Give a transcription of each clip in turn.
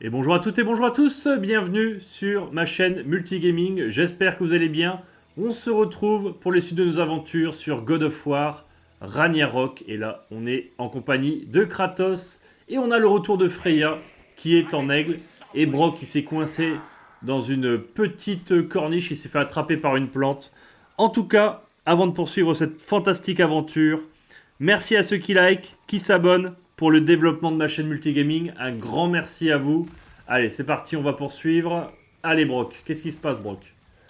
Et bonjour à toutes et bonjour à tous, bienvenue sur ma chaîne Multigaming, j'espère que vous allez bien. On se retrouve pour les suites de nos aventures sur God of War, Ragnarok, et là on est en compagnie de Kratos, et on a le retour de Freya qui est en aigle, et Brok qui s'est coincé dans une petite corniche, il s'est fait attraper par une plante. En tout cas, avant de poursuivre cette fantastique aventure, merci à ceux qui like, qui s'abonnent pour le développement de ma chaîne Multigaming. Un grand merci à vous. Allez, c'est parti, on va poursuivre. Allez, Brock, qu'est-ce qui se passe, Brock?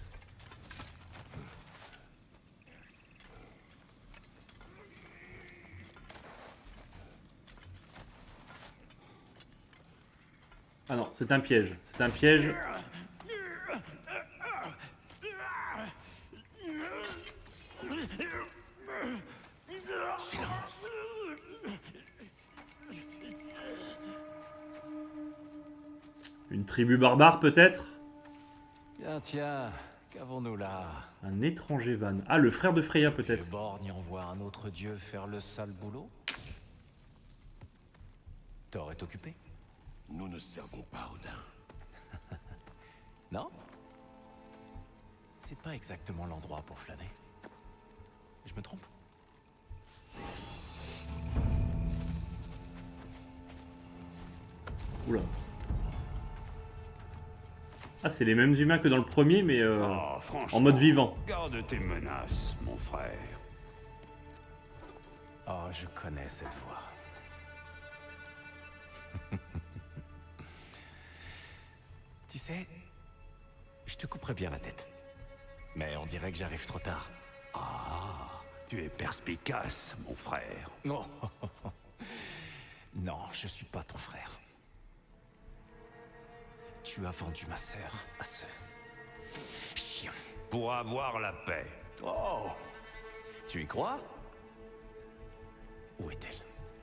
Ah non, c'est un piège. C'est un piège. Silence. Une tribu barbare, peut-être? Tiens, qu'avons-nous là? Un étranger van. Ah, le frère de Freya, Le peut-être. borgne envoie un autre dieu faire le sale boulot? Thor est occupé? Nous ne servons pas Odin. Non? C'est pas exactement l'endroit pour flâner. Je me trompe? Oula. Ah, c'est les mêmes humains que dans le premier, mais Oh, en mode vivant. Garde tes menaces, mon frère. Oh, je connais cette voix. Tu sais, je te couperais bien la tête. Mais on dirait que j'arrive trop tard. Ah, tu es perspicace, mon frère. Non. Non, je suis pas ton frère. Tu as vendu ma sœur à ce chien. Pour avoir la paix. Oh! Tu y crois? Où est-elle?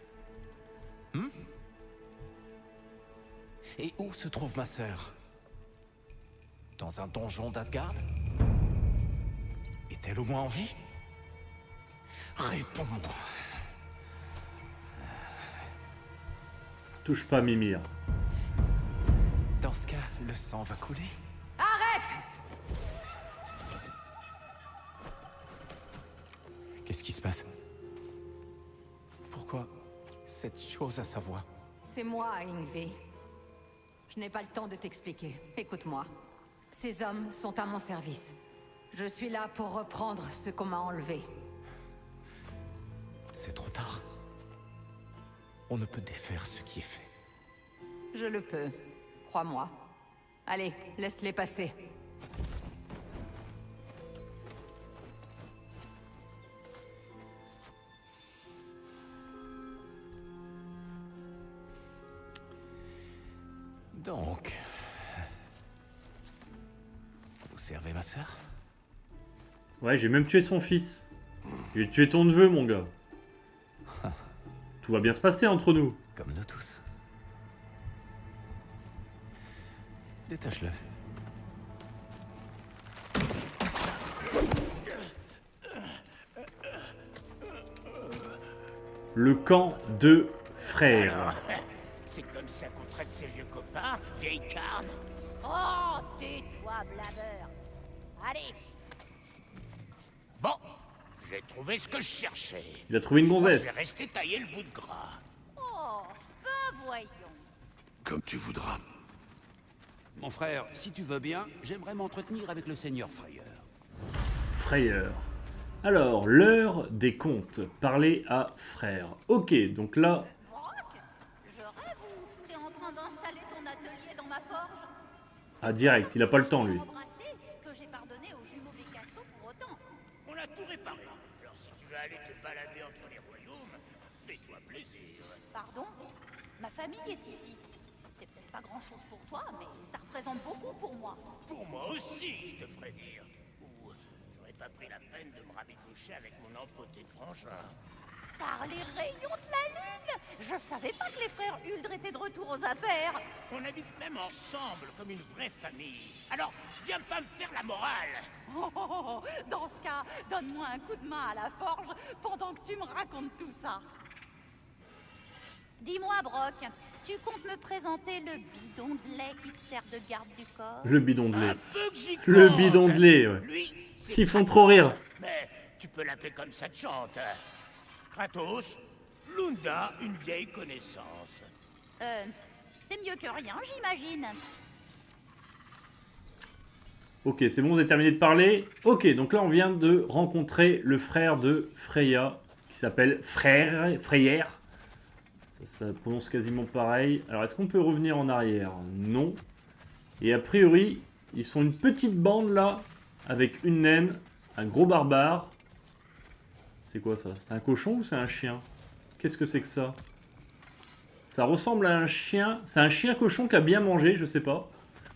Et où se trouve ma sœur? Dans un donjon d'Asgard? Est-elle au moins en vie? Réponds-moi. Touche pas Mimir. Dans ce cas, le sang va couler? Arrête! Qu'est-ce qui se passe? Pourquoi cette chose à sa voix? C'est moi, Ingvi. Je n'ai pas le temps de t'expliquer. Écoute-moi. Ces hommes sont à mon service. Je suis là pour reprendre ce qu'on m'a enlevé. C'est trop tard. On ne peut défaire ce qui est fait. Je le peux. Crois-moi. Allez, laisse-les passer. Donc... Vous servez ma sœur? Ouais, j'ai même tué son fils. J'ai tué ton neveu, mon gars. Tout va bien se passer entre nous. Comme nous tous. Détache-le. Le camp de frères. C'est comme ça qu'on traite ses vieux copains, vieille carne. Oh, tais-toi, blabeur. Allez, Bon, j'ai trouvé ce que je cherchais. Il a trouvé une Je vais gonzesse. rester tailler le bout de gras. oh, ben voyons. Comme tu voudras. Mon frère, si tu veux bien, j'aimerais m'entretenir avec le seigneur Freyr. Frayeur. Alors, l'heure des comptes. Parler à frère. Ok, donc là, Brock, je rêve ou t'es en train d'installer ton atelier dans ma forge? ah direct, il a pas le temps lui. Embrassé que j'ai pardonné aux jumeaux Picasso pour autant. On a tout réparé. Alors si tu veux aller te balader entre les royaumes, fais-toi plaisir. Pardon? Ma famille est ici. C'est peut-être pas grand-chose pour toi, mais ça représente beaucoup pour moi. Pour moi aussi, je te ferai dire. Ou j'aurais pas pris la peine de me rabiboucher avec mon empoté de frangin. Par les rayons de la lune! Je savais pas que les frères Huldre étaient de retour aux affaires. On habite même ensemble comme une vraie famille. Alors, viens pas me faire la morale. Oh, dans ce cas, donne-moi un coup de main à la forge pendant que tu me racontes tout ça. Dis-moi, Brock, Tu comptes me présenter le bidon de lait qui te sert de garde du corps? Le bidon de lait. Un peu que j'y Le compte. bidon de lait, ouais. Lui, c'est Ils font Kratos. trop rire. Mais tu peux l'appeler comme ça te chante. Kratos, Lunda, une vieille connaissance. C'est mieux que rien, j'imagine. Ok, c'est bon, vous avez terminé de parler. Ok, donc là on vient de rencontrer le frère de Freya, qui s'appelle Freyr. Ça prononce quasiment pareil. Alors est-ce qu'on peut revenir en arrière? Non. Et a priori, ils sont une petite bande là, avec une naine, un gros barbare. C'est quoi ça? C'est un cochon ou c'est un chien? Qu'est-ce que c'est que ça? Ça ressemble à un chien. C'est un chien cochon qui a bien mangé, je sais pas.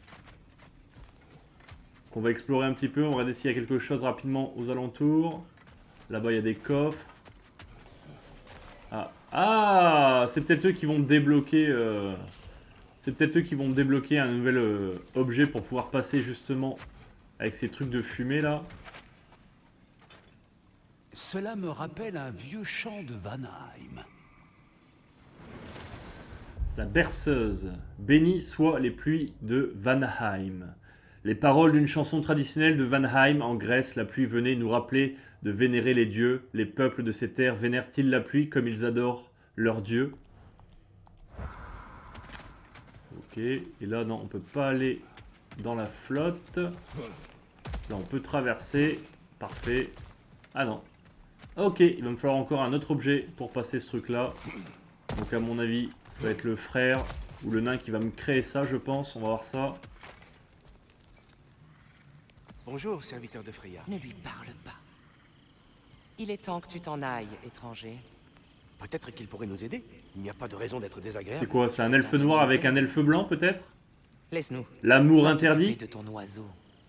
On va explorer un petit peu, on va regarder s'il y a quelque chose rapidement aux alentours. Là-bas, il y a des coffres. Ah, c'est peut-être eux qui vont débloquer... C'est peut-être eux qui vont débloquer un nouvel objet pour pouvoir passer justement avec ces trucs de fumée là. Cela me rappelle un vieux chant de Vanheim. La berceuse. Bénis soient les pluies de Vanheim. Les paroles d'une chanson traditionnelle de Vanheim en Grèce, la pluie venait nous rappeler de vénérer les dieux. Les peuples de ces terres vénèrent-ils la pluie comme ils adorent leur dieu? Ok, et là non, on peut pas aller dans la flotte. Là on peut traverser, parfait. Ah non. Ok, il va me falloir encore un autre objet pour passer ce truc là. Donc à mon avis, ça va être le frère ou le nain qui va me créer ça je pense, on va voir ça. Bonjour, serviteur de Freya. Ne lui parle pas. Il est temps que tu t'en ailles, étranger. Peut-être qu'il pourrait nous aider. Il n'y a pas de raison d'être désagréable. C'est quoi? C'est un elfe noir avec un elfe blanc peut-être? Laisse-nous. L'amour Va interdit? t'occuper de ton oiseau.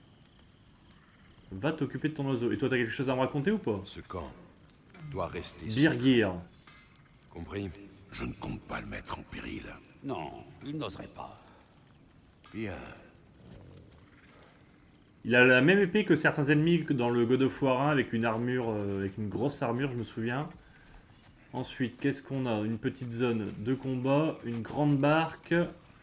Va t'occuper de ton oiseau. Et toi t'as quelque chose à me raconter ou pas? Ce camp doit rester Birgir. compris? Je ne compte pas le mettre en péril. Non, il n'oserait pas. Bien. Il a la même épée que certains ennemis que dans le God of War 1 avec une armure, avec une grosse armure, je me souviens. Ensuite, qu'est-ce qu'on a? Une petite zone de combat, une grande barque.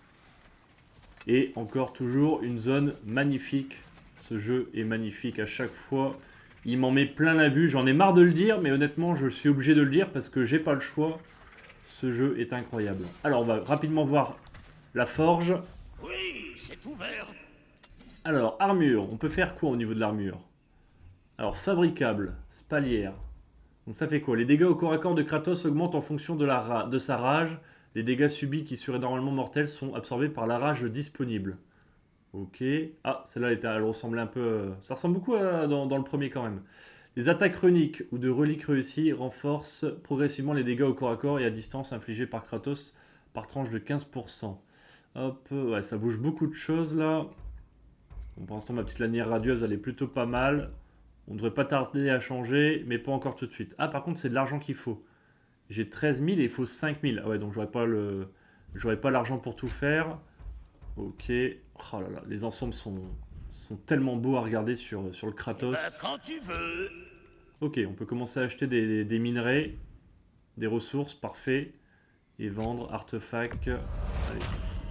Et encore toujours une zone magnifique. Ce jeu est magnifique à chaque fois. Il m'en met plein la vue. J'en ai marre de le dire, mais honnêtement, je suis obligé de le dire parce que j'ai pas le choix. Ce jeu est incroyable. Alors, on va rapidement voir la forge. Oui, c'est ouvert. Alors, armure. On peut faire quoi au niveau de l'armure? Alors, fabricable, spalière. Donc ça fait quoi? Les dégâts au corps à corps de Kratos augmentent en fonction de sa rage. Les dégâts subis qui seraient normalement mortels sont absorbés par la rage disponible. Ok. Ah, celle-là, elle ressemblait un peu... Ça ressemble beaucoup dans le premier quand même. Les attaques runiques ou de reliques réussies renforcent progressivement les dégâts au corps à corps et à distance infligés par Kratos par tranche de 15%. Hop, ouais, ça bouge beaucoup de choses là. Bon, pour l'instant, ma petite lanière radieuse, elle est plutôt pas mal. On ne devrait pas tarder à changer, mais pas encore tout de suite. Ah, par contre, c'est de l'argent qu'il faut. J'ai 13 000 et il faut 5 000. Ah ouais, donc j'aurais pas l'argent pour tout faire. Ok. Oh là là, les ensembles sont tellement beaux à regarder sur le Kratos. Quand tu veux. Ok, on peut commencer à acheter des minerais, des ressources, parfait. Et vendre, artefacts. Allez.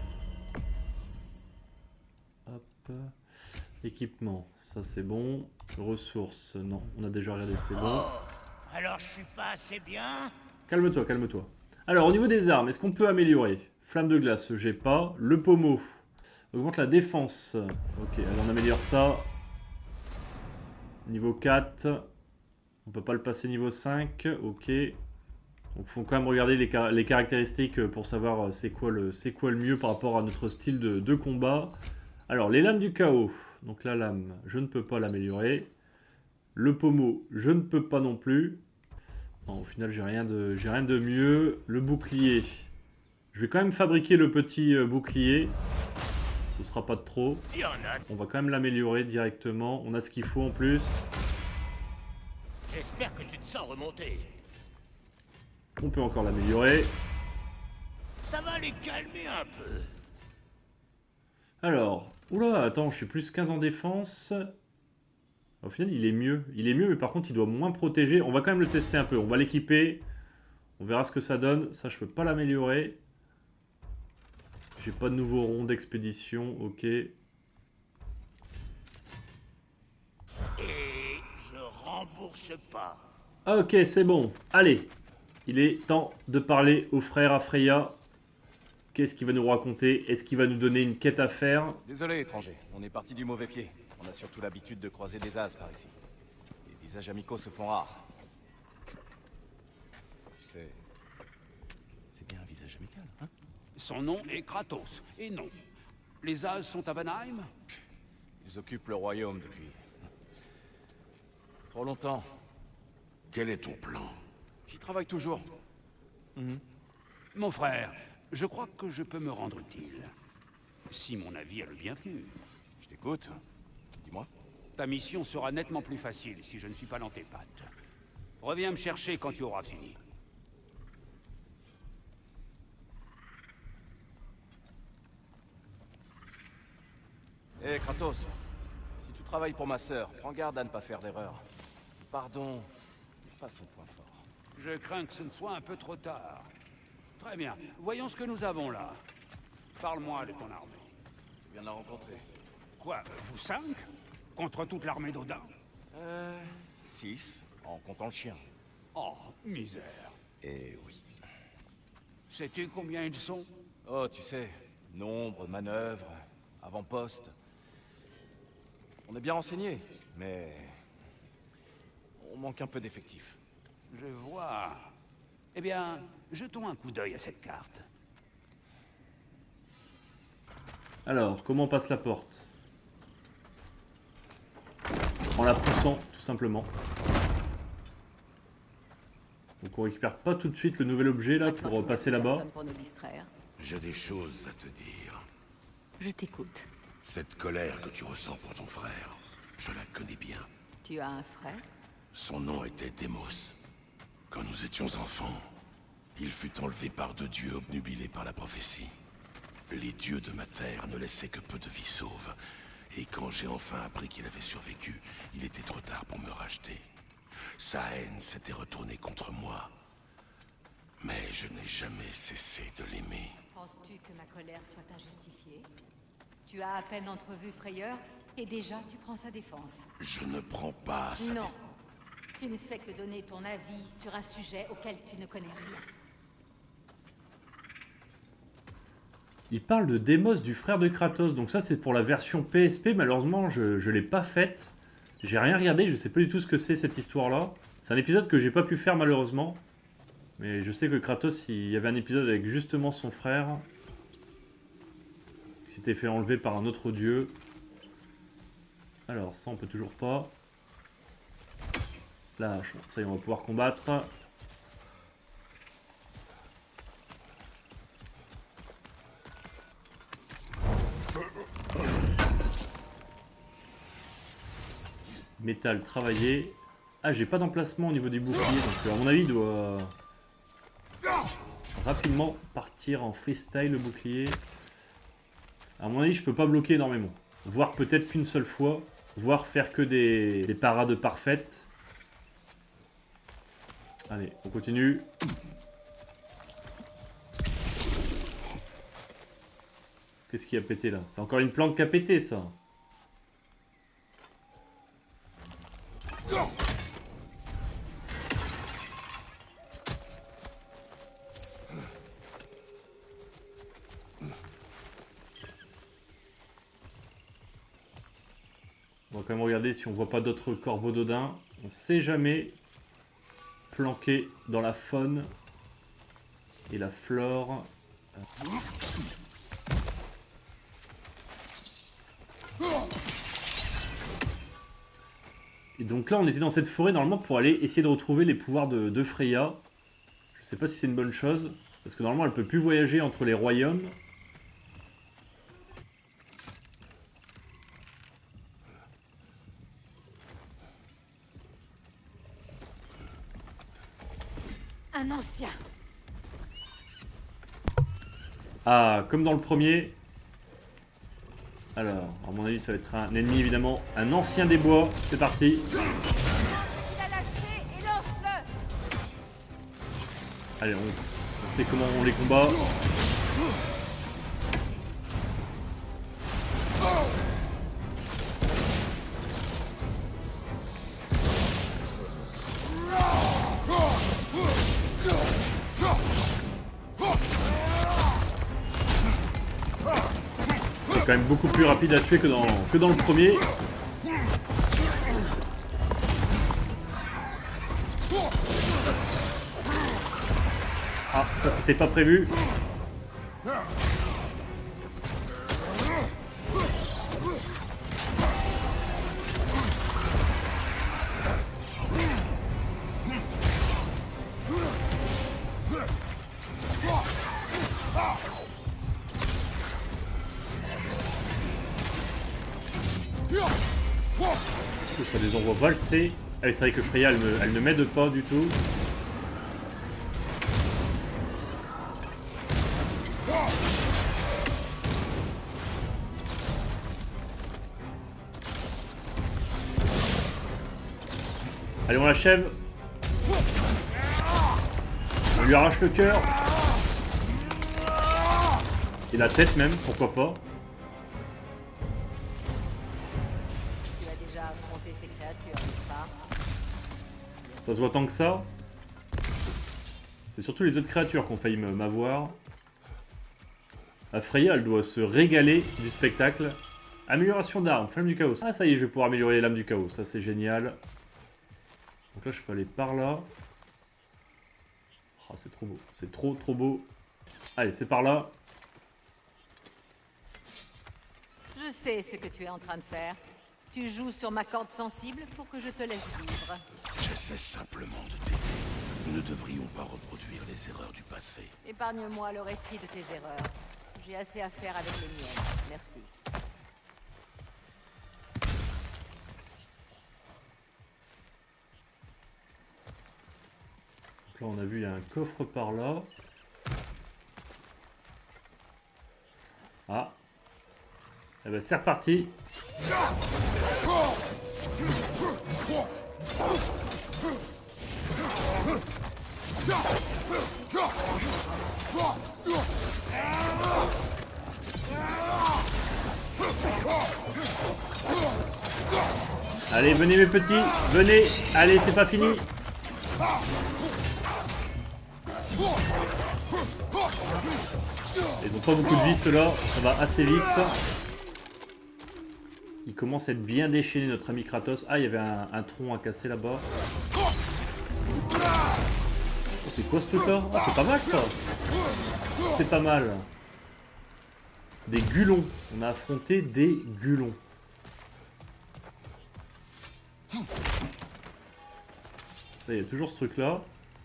Hop. Équipement, ça c'est bon. Ressources, non, on a déjà regardé, c'est bon. Alors je suis pas assez bien. Calme-toi, calme-toi. Alors, au niveau des armes, est-ce qu'on peut améliorer? Flamme de glace, j'ai pas. Le pommeau. Augmente la défense. Ok, alors on améliore ça. Niveau 4. On peut pas le passer niveau 5. Ok. Donc, faut quand même regarder les caractéristiques pour savoir c'est quoi le mieux par rapport à notre style de combat. Alors, les lames du chaos. Donc, la lame, je ne peux pas l'améliorer. Le pommeau, je ne peux pas non plus. Non, au final, j'ai rien de mieux. Le bouclier. Je vais quand même fabriquer le petit bouclier. Ce sera pas de trop. Il y en a. On va quand même l'améliorer directement. On a ce qu'il faut en plus. J'espère que tu te sens remonter. On peut encore l'améliorer. Ça va les calmer un peu. Alors, oula, attends, je suis plus 15 en défense. Au final, il est mieux. Il est mieux, mais par contre, il doit moins protéger. On va quand même le tester un peu. On va l'équiper. On verra ce que ça donne. Ça, je peux pas l'améliorer. J'ai pas de nouveau rond d'expédition, ok. Et je rembourse pas. Ok, c'est bon. Allez, il est temps de parler au frère à Freya. Qu'est-ce qu'il va nous raconter? Est-ce qu'il va nous donner une quête à faire? Désolé, étranger. On est parti du mauvais pied. On a surtout l'habitude de croiser des as par ici. Les visages amicaux se font rares. C'est bien un visage amical, hein? Son nom est Kratos. Et non. Les As sont à Vanheim? Ils occupent le royaume depuis... trop longtemps. Quel est ton plan? J'y travaille toujours. Mon frère, je crois que je peux me rendre utile. Si mon avis est le bienvenu. Je t'écoute. Dis-moi. Ta mission sera nettement plus facile si je ne suis pas dans tes pattes. Reviens me chercher quand tu auras fini. Hé, Kratos. Si tu travailles pour ma sœur, prends garde à ne pas faire d'erreur. Le pardon n'est pas son point fort. Je crains que ce ne soit un peu trop tard. Très bien. Voyons ce que nous avons là. Parle-moi de ton armée. Je viens de la rencontrer. Quoi, vous 5? Contre toute l'armée d'Odin? 6, en comptant le chien. Oh, misère. Et oui. Sais-tu combien ils sont? Oh, tu sais, nombre, manœuvres, avant-poste. On est bien renseigné, mais... on manque un peu d'effectifs. Je vois. Eh bien, jetons un coup d'œil à cette carte. Alors, comment on passe la porte? En la poussant, tout simplement. Donc on récupère pas tout de suite le nouvel objet là pour passer là-bas. Pour nous distraire. J'ai des choses à te dire. Je t'écoute. Cette colère que tu ressens pour ton frère, je la connais bien. Tu as un frère? Son nom était Démos. Quand nous étions enfants, il fut enlevé par 2 dieux obnubilés par la prophétie. Les dieux de ma terre ne laissaient que peu de vies sauves. Et quand j'ai enfin appris qu'il avait survécu, il était trop tard pour me racheter. Sa haine s'était retournée contre moi. Mais je n'ai jamais cessé de l'aimer. Penses-tu que ma colère soit injustifiée? Tu as à peine entrevu Frayeur, et déjà tu prends sa défense. Je ne prends pas sa Non. Tu ne fais que donner ton avis sur un sujet auquel tu ne connais rien. Il parle de Démos, du frère de Kratos. Donc ça c'est pour la version PSP. Malheureusement je l'ai pas faite. J'ai rien regardé, je sais pas du tout ce que c'est cette histoire là. C'est un épisode que j'ai pas pu faire malheureusement. Mais je sais que Kratos, il y avait un épisode avec justement son frère. Qui s'était fait enlever par un autre dieu. Alors ça on peut toujours pas. Là, ça y est, on va pouvoir combattre. Métal travaillé. Ah, j'ai pas d'emplacement au niveau du bouclier, donc à mon avis il doit rapidement partir en freestyle le bouclier. À mon avis je peux pas bloquer énormément. Voire peut-être qu'une seule fois. Voire faire que des parades parfaites. Allez, on continue. Qu'est-ce qui a pété là? C'est encore une plante qui a pété ça. On va quand même regarder si on voit pas d'autres corbeaux d'Odin. On sait jamais. Planqué dans la faune et la flore. Et donc là on était dans cette forêt normalement pour aller essayer de retrouver les pouvoirs de Freya. Je sais pas si c'est une bonne chose. Parce que normalement elle peut plus voyager entre les royaumes. Un ancien. Ah, comme dans le premier. Alors, à mon avis, ça va être un ennemi évidemment. Un ancien des bois. C'est parti. Il a lâché et lance-le. Allez, on sait comment on les combat. C'est quand même beaucoup plus rapide à tuer que dans le premier. Ah, ça c'était pas prévu. Ça les envoie valser. Ah, c'est vrai que Freya elle ne m'aide pas du tout. Allez, on l'achève. On lui arrache le cœur. Et la tête même, pourquoi pas. Tu as déjà affronté ces créatures, n'est-ce pas? Ça se voit tant que ça. C'est surtout les autres créatures qui ont failli m'avoir. Freya, elle doit se régaler du spectacle. Amélioration d'armes, flamme du chaos. Ah, ça y est, je vais pouvoir améliorer les lames du chaos. Ça, c'est génial. Donc là, je peux aller par là. Oh, c'est trop beau. C'est trop beau. Allez, c'est par là. Je sais ce que tu es en train de faire. Tu joues sur ma corde sensible pour que je te laisse vivre. J'essaie simplement de t'aider. Nous ne devrions pas reproduire les erreurs du passé. Épargne-moi le récit de tes erreurs. J'ai assez à faire avec les miennes. Merci. Donc là, on a vu, il y a un coffre par là. Ah. Eh ben, c'est reparti. Allez, venez mes petits, venez. Allez, c'est pas fini. Ils ont pas beaucoup de vie ceux-là, ça va assez vite. Il commence à être bien déchaîné notre ami Kratos. Ah, il y avait un tronc à casser là-bas. Oh, c'est quoi ce truc-là? Ah, c'est pas mal ça. C'est pas mal. Des gulons. On a affronté des gulons. Ça, il y a toujours ce truc-là.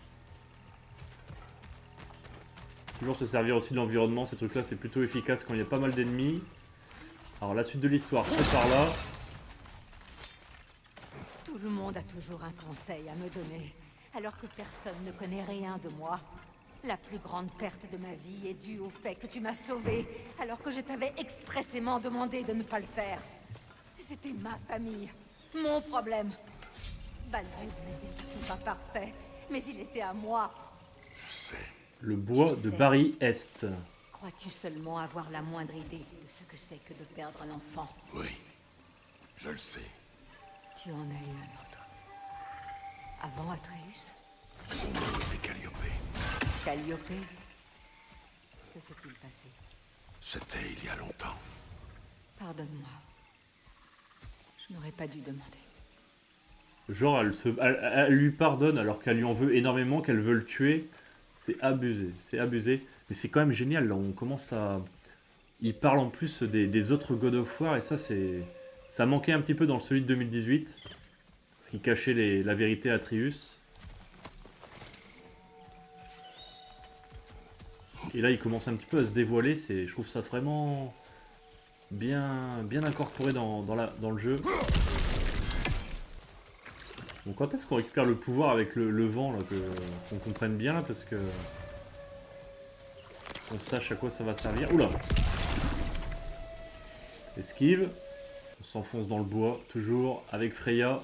Toujours se servir aussi de l'environnement. Ces trucs-là, c'est plutôt efficace quand il y a pas mal d'ennemis. Alors, la suite de l'histoire, c'est par là. Tout le monde a toujours un conseil à me donner, alors que personne ne connaît rien de moi. La plus grande perte de ma vie est due au fait que tu m'as sauvé, alors que je t'avais expressément demandé de ne pas le faire. C'était ma famille, mon problème. Baldur n'était surtout pas parfait, mais il était à moi. Je sais. Le bois de Barry Est. Crois-tu seulement avoir la moindre idée de ce que c'est que de perdre un enfant? Oui, je le sais. Tu en as eu un autre. Avant Atreus? C'est Calliope. Calliope? Que s'est-il passé? C'était il y a longtemps. Pardonne-moi. Je n'aurais pas dû demander. Genre, elle lui pardonne alors qu'elle lui en veut énormément, qu'elle veut le tuer. C'est abusé, c'est abusé. Mais c'est quand même génial, là, on commence à... Il parle en plus des autres God of War, et ça, c'est... Ça manquait un petit peu dans celui de 2018. Parce qu'il cachait la vérité à Atreus. Et là, il commence un petit peu à se dévoiler, je trouve ça vraiment... bien incorporé dans le jeu. Donc quand est-ce qu'on récupère le pouvoir avec le vent, là, qu'on comprenne bien, là, parce que... On sache à quoi ça va servir. Oula! Esquive. On s'enfonce dans le bois, toujours, avec Freya.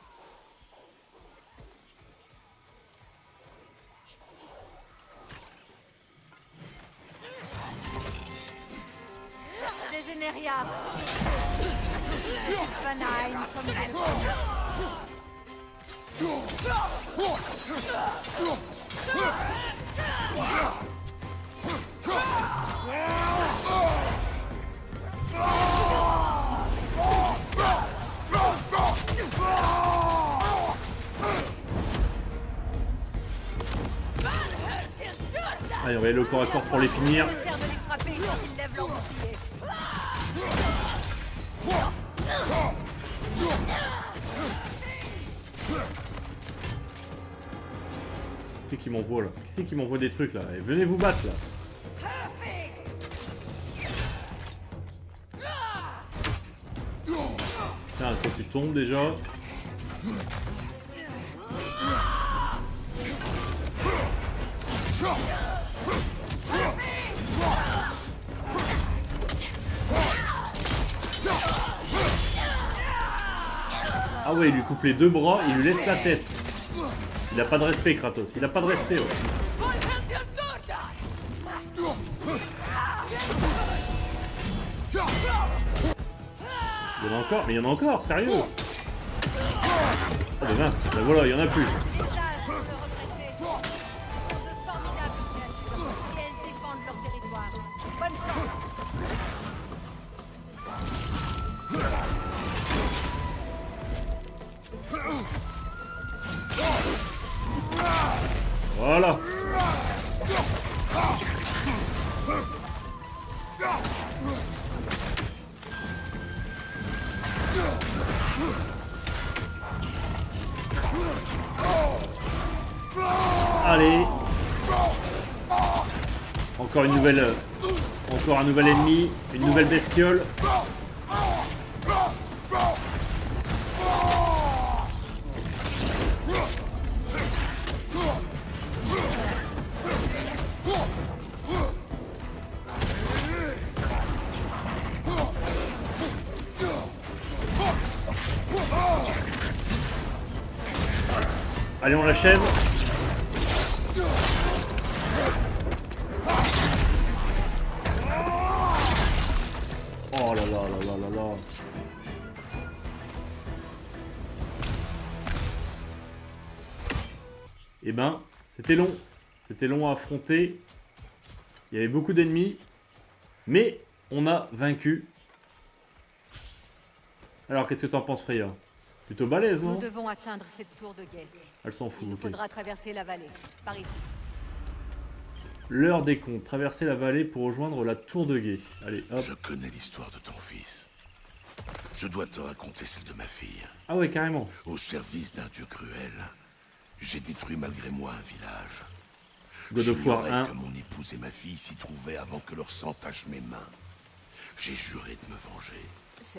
Deseneria! Svanheim from va aller au corps à corps pour les finir. Je me sers de les frapper quand ils lèvent leur bouclier. Qui c'est qui m'envoie là? Qui c'est qui m'envoie des trucs là? Eh, venez vous battre là. Tiens, toi tu tombes déjà. Ah ouais, il lui coupe les deux bras, il lui laisse la tête. Il a pas de respect, Kratos. Il a pas de respect. Ouais. Il y en a encore, mais il y en a encore, sérieux. Oh mais mince, ben voilà, il y en a plus. Les âges sont de retraiter. Ce sont de formidables créatures et elles défendent leur territoire. Bonne chance. Voilà. Allez. Encore une nouvelle... encore un nouvel ennemi, une nouvelle bestiole. Allez, on l'achève. Oh là là là là là là. Eh ben, c'était long. C'était long à affronter. Il y avait beaucoup d'ennemis. Mais on a vaincu. Alors, qu'est-ce que t'en penses, Freya? Plutôt balèze, non? Nous devons atteindre cette tour de guet. Elle s'en fout, Il nous ok. faudra traverser la vallée, par ici. L'heure des comptes. Traverser la vallée pour rejoindre la tour de guet. Allez, hop. Je connais l'histoire de ton fils. Je dois te raconter celle de ma fille. Ah ouais, carrément. Au service d'un dieu cruel, j'ai détruit malgré moi un village. God of War J'ignorais 1. que mon épouse et ma fille s'y trouvaient avant que leur sang tache mes mains. J'ai juré de me venger. C'est...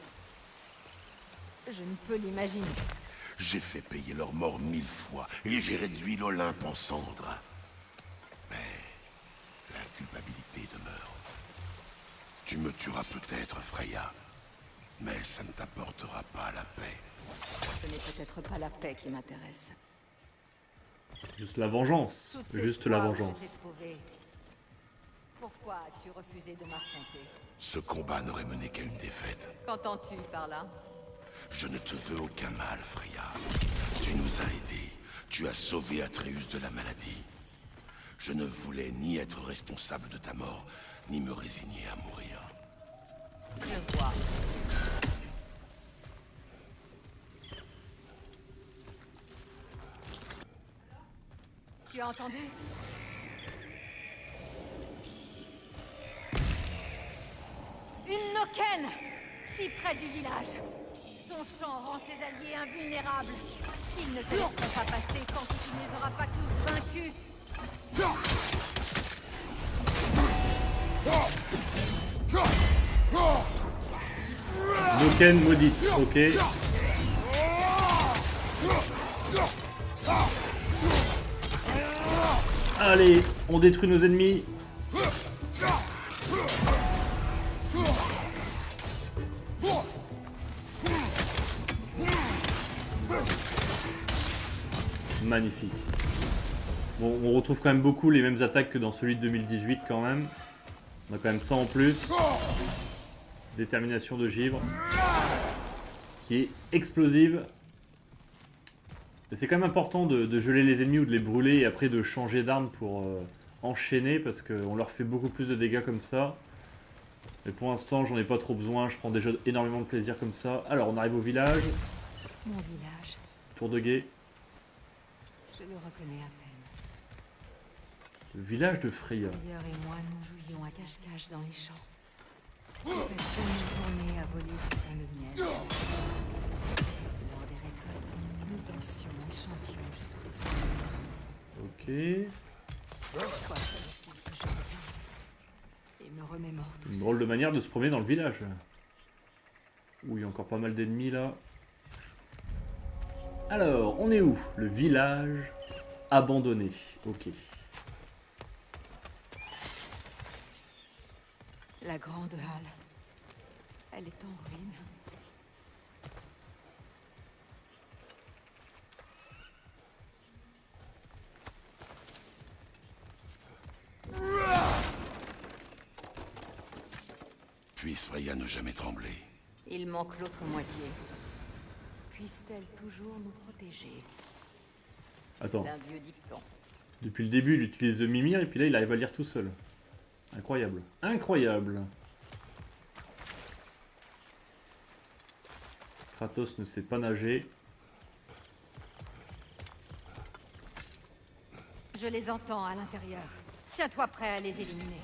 Je ne peux l'imaginer. J'ai fait payer leur mort 1000 fois et j'ai réduit l'Olympe en cendres. Mais la culpabilité demeure. Tu me tueras peut-être, Freya, mais ça ne t'apportera pas la paix. Ce n'est peut-être pas la paix qui m'intéresse. Juste la vengeance. Toutes ces Juste fois la où vengeance. je t'ai trouvé, pourquoi as-tu refusé de m'affronter? Ce combat n'aurait mené qu'à une défaite. Qu'entends-tu par là? Je ne te veux aucun mal, Freya. Tu nous as aidés. Tu as sauvé Atreus de la maladie. Je ne voulais ni être responsable de ta mort, ni me résigner à mourir. Je vois. Tu as entendu? Une Noken! Si près du village. Son chant rend ses alliés invulnérables. Ils ne te laisseront pas passer tant que tu ne les auras pas tous vaincus. Noken maudite, ok. Allez, on détruit nos ennemis. Magnifique. Bon, on retrouve quand même beaucoup les mêmes attaques que dans celui de 2018 quand même. On a quand même ça en plus. Détermination de givre. Qui est explosive. Et c'est quand même important de geler les ennemis ou de les brûler et après de changer d'arme pour enchaîner parce qu'on leur fait beaucoup plus de dégâts comme ça. Mais pour l'instant j'en ai pas trop besoin, je prends déjà énormément de plaisir comme ça. Alors on arrive au village. Mon village, Tour de guet. je le reconnais à peine. Le village de Freya. Frayeur et moi, nous jouions à cache-cache dans les champs. Nous passions nos journées à voler du pain de miel. Lors des récoltes, nous dansions et chantions jusqu'au bout. Ok. Parfois, ça décide que je repense et me remémore tout Une ceci. drôle de manière de se promener dans le village. Ouh, il y a encore pas mal d'ennemis là. Alors, on est où? Le village abandonné. Ok. La grande halle. Elle est en ruine. Puisse Freya ne jamais trembler. Il manque l'autre moitié. Puisse-t-elle toujours nous protéger Attends. d'un vieux dicton. Depuis le début, il utilise Mimir et puis là, il arrive à lire tout seul. Incroyable. Incroyable. Kratos ne sait pas nager. Je les entends à l'intérieur. Tiens-toi prêt à les éliminer.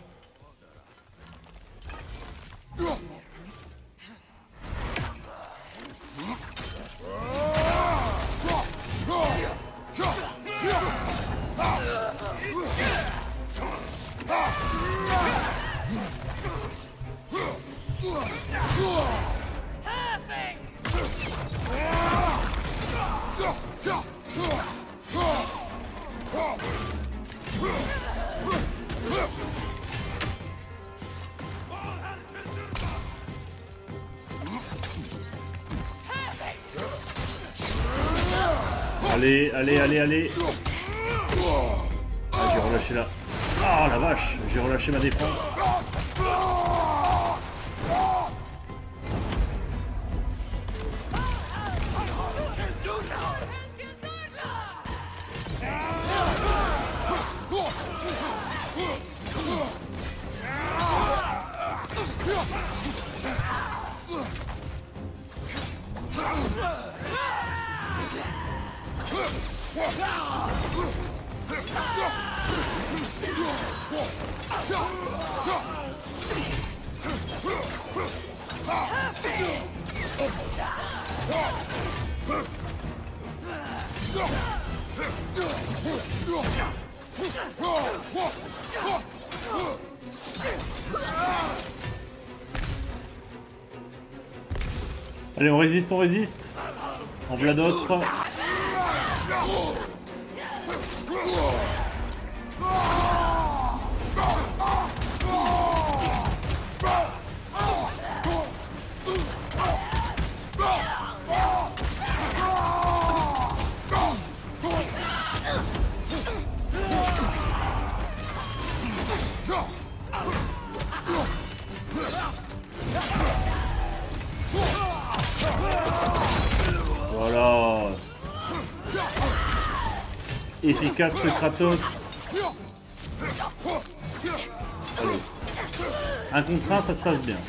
Allez, allez, allez, allez. Ah, j'ai relâché la... Ah la vache, j'ai relâché ma défense. Allez, on résiste, on résiste. En voilà d'autres. Voilà. Efficace ce Kratos. Allez. Un contre un, ça se passe bien.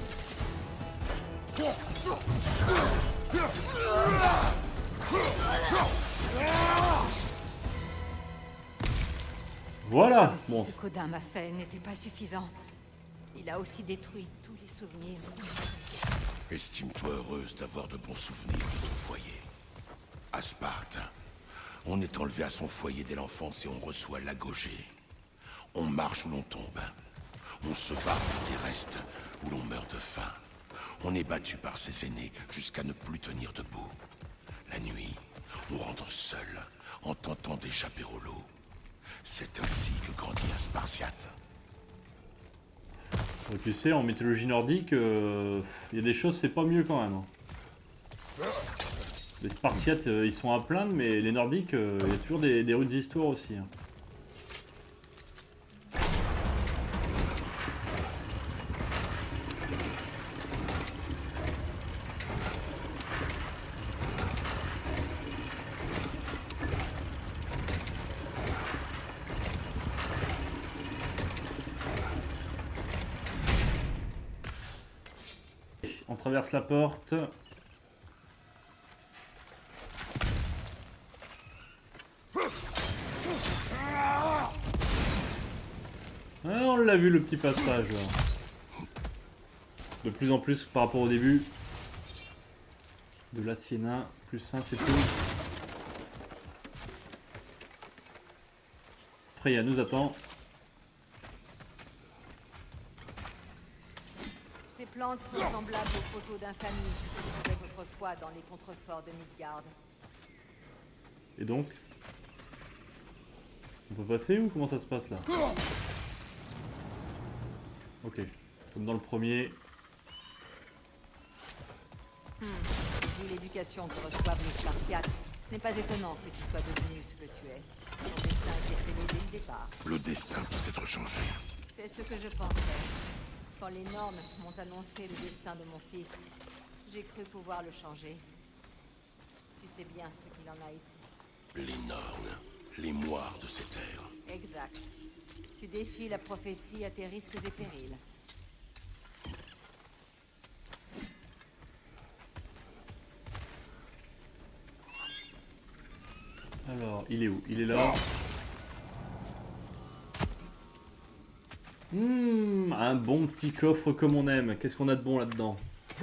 Voilà. Comme si Bon. ce qu'Odin m'a fait n'était pas suffisant. Il a aussi détruit tous les souvenirs. Estime-toi heureuse d'avoir de bons souvenirs de ton foyer. À Sparte, on est enlevé à son foyer dès l'enfance et on reçoit l'agogé. On marche où l'on tombe. On se bat pour des restes où l'on meurt de faim. On est battu par ses aînés jusqu'à ne plus tenir debout. La nuit, on rentre seul en tentant d'échapper au lot. C'est ainsi que grandit un Spartiate. Donc, tu sais, en mythologie nordique, il y a des choses, c'est pas mieux quand même. Les Spartiates, ils sont à plaindre, mais les Nordiques, il y a toujours des rudes histoires aussi. Hein. On traverse la porte. l'a vu le petit passage là. De plus en plus par rapport au début. De la Sienna, plus 1 c'est tout. Freya nous attend. Ces plantes sont semblables aux photos d'infamie qui se trouvaient autrefois dans les contreforts de Midgard. Et donc? On peut passer ou comment ça se passe là? Ok, comme dans le premier. Vu l'éducation que reçoivent les Spartiates, ce n'est pas étonnant que tu sois devenu ce que tu es. Ton destin était scellé dès le départ. Le destin peut être changé. C'est ce que je pensais. Quand les Nornes m'ont annoncé le destin de mon fils, j'ai cru pouvoir le changer. Tu sais bien ce qu'il en a été. Les Nornes, les moires de ces terres. Exact. Tu défies la prophétie à tes risques et périls. Alors, il est où? Il est là. Un bon petit coffre comme on aime. Qu'est-ce qu'on a de bon là-dedans?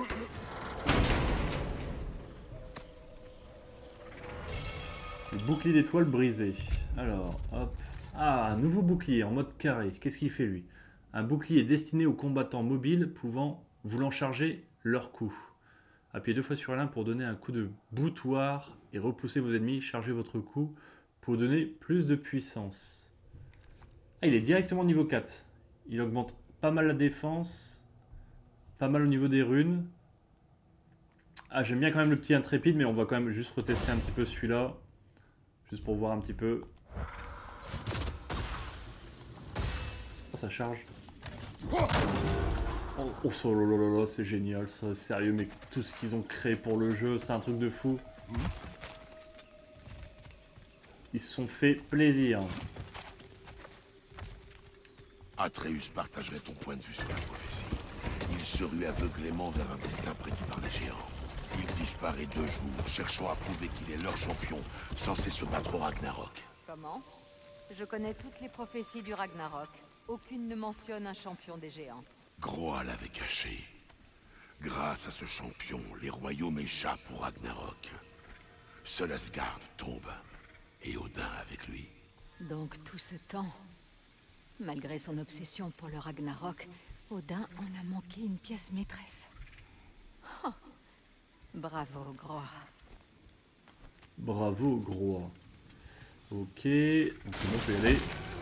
Le bouclier d'étoiles brisé. Alors, hop. Ah, un nouveau bouclier en mode carré. Qu'est-ce qu'il fait lui? Un bouclier destiné aux combattants mobiles voulant charger leur coup. Appuyez 2 fois sur L1 pour donner un coup de boutoir et repousser vos ennemis. Chargez votre coup pour donner plus de puissance. Ah, il est directement niveau 4. Il augmente pas mal la défense. Pas mal au niveau des runes. Ah, j'aime bien quand même le petit intrépide, mais on va quand même juste retester un petit peu celui-là. Juste pour voir un petit peu. Oh, ça charge. Oh, c'est génial, ça, sérieux, mais tout ce qu'ils ont créé pour le jeu, c'est un truc de fou. Ils se sont fait plaisir. Atreus partagerait ton point de vue sur la prophétie. Il se rue aveuglément vers un destin prédit par les géants. Il disparaît 2 jours, cherchant à prouver qu'il est leur champion, censé se battre au Ragnarok. Comment? Je connais toutes les prophéties du Ragnarok. Aucune ne mentionne un champion des géants. Groa l'avait caché. Grâce à ce champion, les royaumes échappent au Ragnarok. Seul Asgard tombe, et Odin avec lui. Donc tout ce temps, malgré son obsession pour le Ragnarok, Odin en a manqué une pièce maîtresse. Oh. Bravo, Groa. Bravo, Groa. Ok, donc c'est bon, on peut y aller.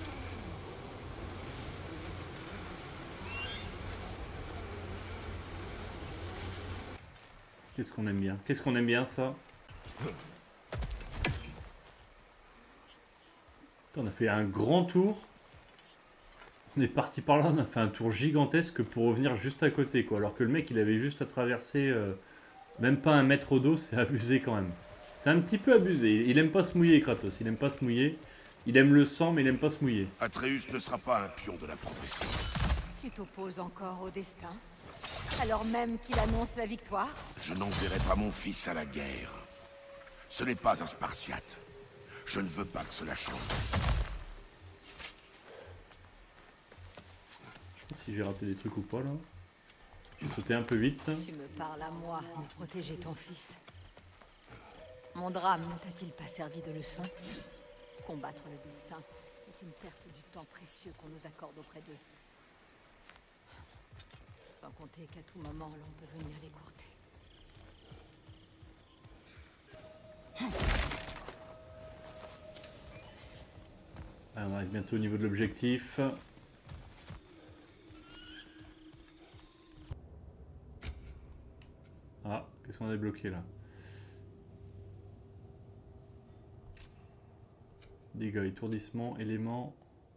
Qu'est-ce qu'on aime bien? Qu'est-ce qu'on aime bien, ça? On a fait un grand tour. On est parti par là, on a fait un tour gigantesque pour revenir juste à côté, quoi. Alors que le mec, il avait juste à traverser même pas 1 mètre au dos, c'est abusé quand même. C'est un petit peu abusé. Il aime pas se mouiller, Kratos. Il aime pas se mouiller. Il aime le sang, mais il aime pas se mouiller. Atreus ne sera pas un pion de la prophétie. Tu t'opposes encore au destin? Alors même qu'il annonce la victoire? Je n'enverrai pas mon fils à la guerre. Ce n'est pas un Spartiate. Je ne veux pas que cela change. Je sais pas si j'ai raté des trucs ou pas, là. J'ai sauté un peu vite. Tu me parles à moi de protéger ton fils. Mon drame ne t'a-t-il pas servi de leçon? Combattre le destin est une perte du temps précieux qu'on nous accorde auprès d'eux. Sans compter qu'à tout moment, l'on peut venir l'écourter. Alors, on arrive bientôt au niveau de l'objectif. Ah, qu'est-ce qu'on a débloqué là? Dégâts, étourdissement, éléments.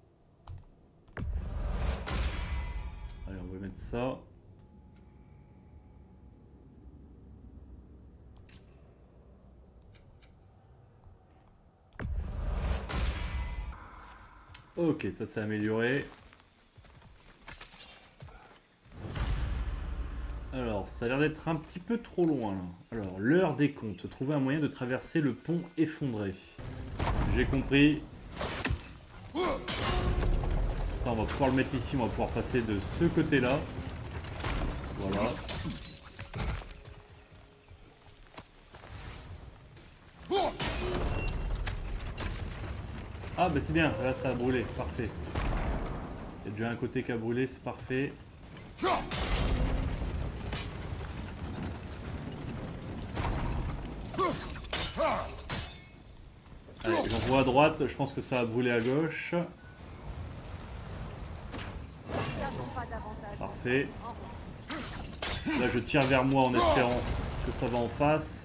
Allez, on va mettre ça. Ok, ça s'est amélioré. Alors, ça a l'air d'être un petit peu trop loin là. Alors, l'heure des comptes. Trouver un moyen de traverser le pont effondré. J'ai compris. Ça, on va pouvoir le mettre ici, on va pouvoir passer de ce côté-là. Voilà. Ah bah c'est bien, là ça a brûlé, parfait. Il y a déjà un côté qui a brûlé, c'est parfait. Allez, j'en vois à droite, je pense que ça a brûlé à gauche. Parfait. Là je tire vers moi en espérant que ça va en face.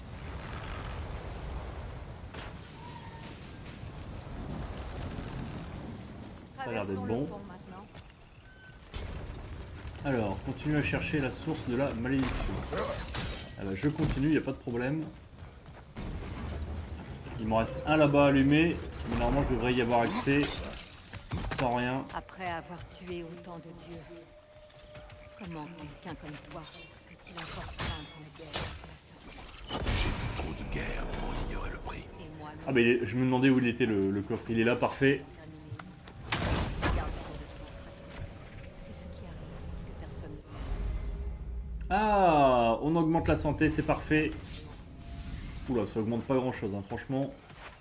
Ça a l'air d'être bon. Alors, continue à chercher la source de la malédiction. Ah bah, je continue, il n'y a pas de problème. Il m'en reste un là-bas allumé, mais normalement je devrais y avoir accès sans rien. Après avoir tué autant de dieux, comment quelqu'un comme toi peut-il encore craindre la guerre? J'ai vu trop de guerres pour en ignorer le prix. Et moi, Ah bah je me demandais où il était le coffre, il est là, parfait. c'est ce qui arrive lorsque personne. Ah, on augmente la santé, c'est parfait. Oula, ça augmente pas grand chose, hein, franchement.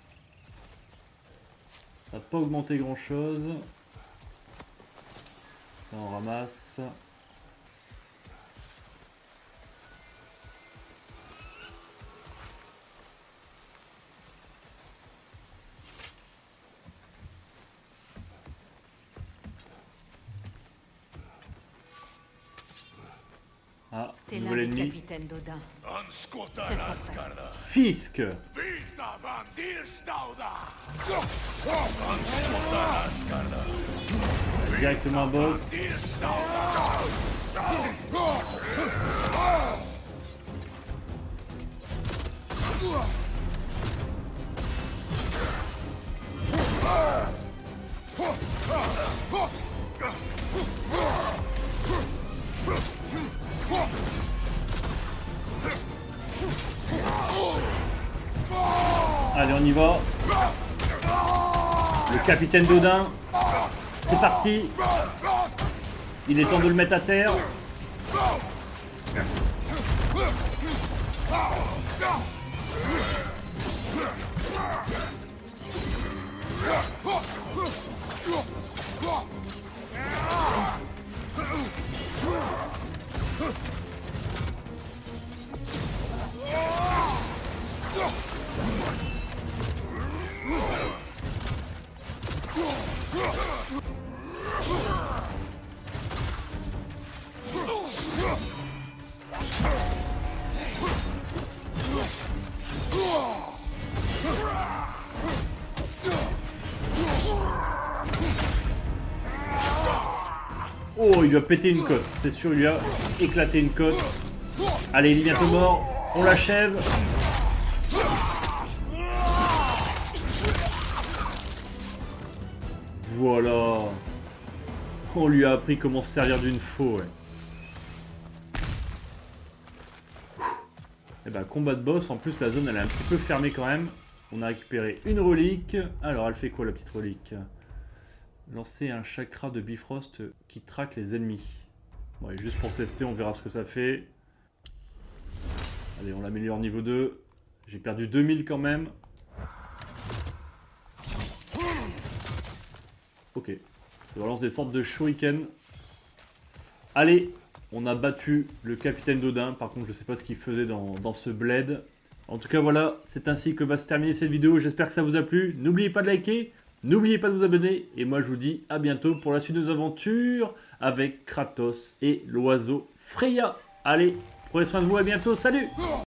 Ça n'a pas augmenté grand chose. Là, on ramasse. Ah, C'est l'un nouvel des ennemi. capitaines d'Odin. Fisk. Directement un boss. Allez, on y va. Le capitaine d'Odin. C'est parti. Il est temps de le mettre à terre. Oh, il lui a pété une côte, c'est sûr, il lui a éclaté une côte. Allez, il est bientôt mort, on l'achève. Voilà. On lui a appris comment se servir d'une faux, ouais. Et ben, combat de boss, en plus la zone elle est un petit peu fermée quand même. On a récupéré une relique. Alors, elle fait quoi la petite relique ? Lancer un chakra de Bifrost qui traque les ennemis. Bon, juste pour tester, on verra ce que ça fait. Allez, on l'améliore niveau 2. J'ai perdu 2000 quand même. Ok. Ça balance des sortes de shuriken. Allez, on a battu le capitaine d'Odin. Par contre, je sais pas ce qu'il faisait dans ce bled. En tout cas, voilà, c'est ainsi que va se terminer cette vidéo. J'espère que ça vous a plu. N'oubliez pas de liker. N'oubliez pas de vous abonner, et moi je vous dis à bientôt pour la suite de nos aventures avec Kratos et l'oiseau Freya. Allez, prenez soin de vous, à bientôt, salut!